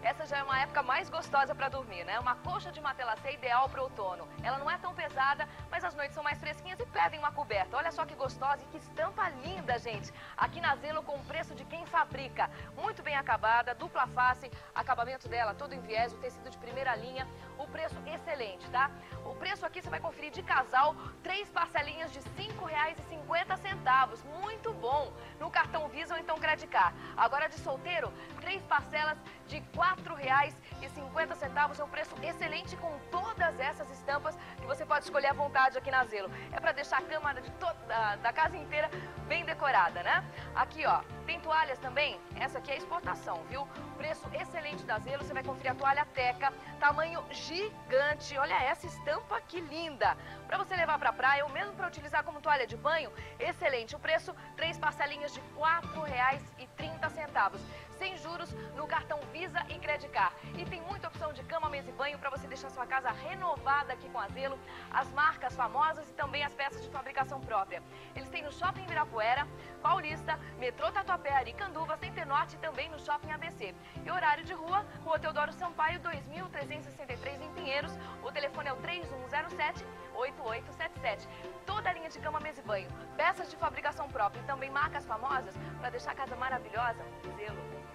essa já é uma época mais gostosa para dormir, né? Uma colcha de Matelassé ideal para o outono. Ela não é tão pesada, mas as noites são mais fresquinhas e pedem uma coberta. Olha só que gostosa e que estampa linda, gente. Aqui na Zelo com o preço de quem fabrica. Muito bem acabada, dupla face, acabamento dela todo em viés, o tecido de primeira linha, o preço excelente, tá? O preço aqui você vai conferir de casal, 3 parcelinhas de R$ 5,50. Muito bom! No cartão Visa ou então Credicar. Agora de solteiro, 3 parcelas de R$ 4,50. É um preço excelente com todas essas estampas que você pode escolher à vontade aqui na Zelo. É para deixar a cama da casa inteira bem decorada, né? Aqui, ó, tem toalhas também. Essa aqui é exportação, viu? Preço excelente da Zelo. Você vai conferir a toalha Teca, tamanho gigante. Olha essa estampa que linda! Para você levar para a praia ou mesmo para utilizar como toalha de banho, excelente. O preço, 3 parcelinhas de R$ 4,30. Sem juros no cartão Visa e Credicar. E tem muita opção de cama, mesa e banho para você deixar sua casa renovada aqui com a Zelo. As marcas famosas e também as peças de fabricação própria. Eles têm no Shopping Ibirapuera, Paulista, Metrô Tatuapé, Aricanduva, Center Norte e também no Shopping ABC. E horário de rua, Rua Teodoro Sampaio, 2363 em Pinheiros. O telefone é o 3107-8877. Toda a linha de cama, mesa e banho. Peças de fabricação própria e também marcas famosas para deixar a casa maravilhosa. Zelo.